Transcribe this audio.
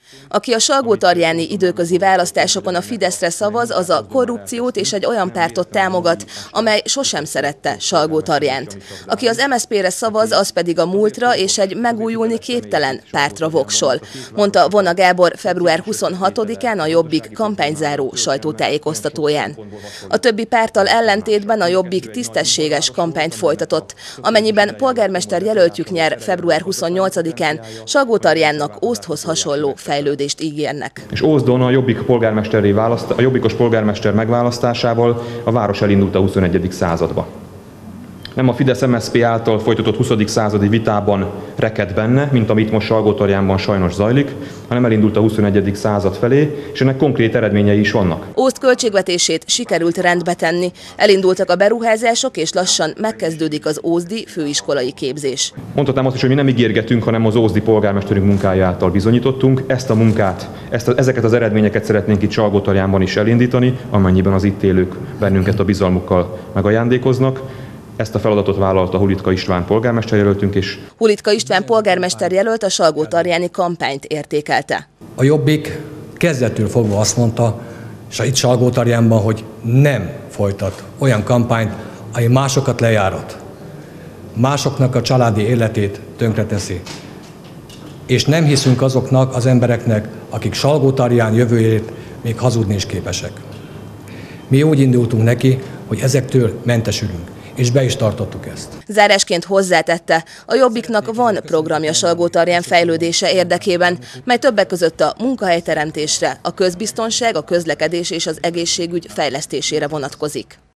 Aki a salgótarjáni időközi választásokon a Fideszre szavaz, az a korrupciót és egy olyan pártot támogat, amely sosem szerette Salgótarjánt. Aki az MSZP-re szavaz, az pedig a múltra és egy megújulni képtelen pártra voksol, mondta Vona Gábor február 26-án a Jobbik kampányzáró sajtótájékoztatóján. A többi párttal ellentétben a Jobbik tisztességes kampányt folytatott, amennyiben polgármester jelöltjük nyer február 28-án, Salgótarjánnak Ózdhoz hasonló fejlődést ígérnek. És Ózdon a jobbikos polgármester megválasztásával a város elindult a 21. századba. Nem a Fidesz-MSZP által folytatott 20. századi vitában reked benne, mint amit most Salgótarjánban sajnos zajlik, hanem elindult a 21. század felé, és ennek konkrét eredményei is vannak. Ózd költségvetését sikerült rendbe tenni. Elindultak a beruházások, és lassan megkezdődik az ózdi főiskolai képzés. Mondhatnám azt is, hogy mi nem ígérgetünk, hanem az ózdi polgármesterünk munkája által bizonyítottunk. Ezt a munkát, ezeket az eredményeket szeretnénk itt Salgótarjánban is elindítani, amennyiben az itt élők bennünket a bizalmukkal megajándékoznak. Ezt a feladatot vállalta Hulitka István polgármesterjelöltünk is. Hulitka István polgármesterjelölt a salgótarjáni kampányt értékelte. A Jobbik kezdettől fogva azt mondta, és itt Salgótarjánban, hogy nem folytat olyan kampányt, ami másokat lejárat, másoknak a családi életét tönkreteszi. És nem hiszünk azoknak az embereknek, akik Salgótarján jövőjét még hazudni is képesek. Mi úgy indultunk neki, hogy ezektől mentesülünk. És be is tartottuk ezt. Zárásként hozzátette, a Jobbiknak van programja Salgótarján fejlődése érdekében, mely többek között a munkahelyteremtésre, a közbiztonság, a közlekedés és az egészségügy fejlesztésére vonatkozik.